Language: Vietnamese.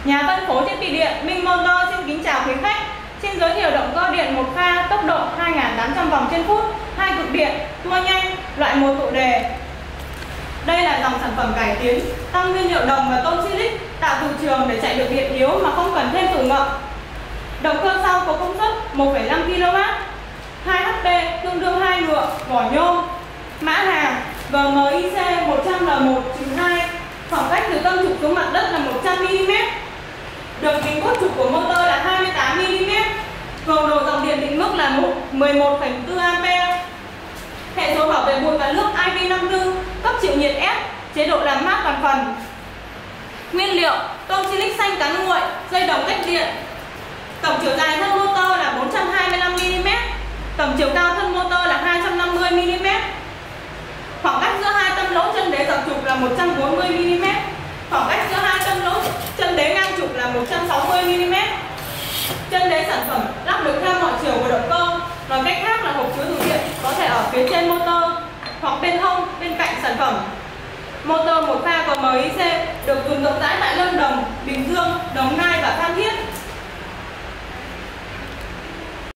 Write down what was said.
Nhà phân phối thiết bị điện Minh Motor xin kính chào quý khách. Xin giới thiệu động cơ điện một pha tốc độ 2.800 vòng trên phút, 2 cực điện, tua nhanh, loại 1 tụ đề. Đây là dòng sản phẩm cải tiến, tăng nguyên liệu đồng và tôn silic, tạo từ trường để chạy được điện yếu mà không cần thêm tủ ngậm. Động cơ sau có công suất 1,5 kW, 2 HP tương đương 2 ngựa, vỏ nhôm. Mã hàng GMIC 100L1-2, khoảng cách từ tâm trục xuống mặt đất là 100 mm. Đường kính cốt trục của motor là 28 mm. Cường độ dòng điện định mức là 11,4 A. Hệ số bảo vệ bụi và nước IP54, cấp chịu nhiệt S, chế độ làm mát toàn phần. Nguyên liệu: tôn silic xanh cán nguội, dây đồng cách điện. Tổng chiều dài thân motor là 425 mm, tổng chiều cao thân motor là 250 mm. Khoảng cách giữa hai tâm lỗ chân đế dọc trục là 140 mm. Khoảng cách giữa hai tâm lỗ chân đế ngang trục là 160 mm. Chân đế sản phẩm lắp được theo mọi chiều của động cơ. Nói cách khác là hộp chứa đủ điện có thể ở phía trên motor hoặc bên hông, bên cạnh sản phẩm. Motor một pha GMIC được dùng rộng rãi tại Lâm Đồng.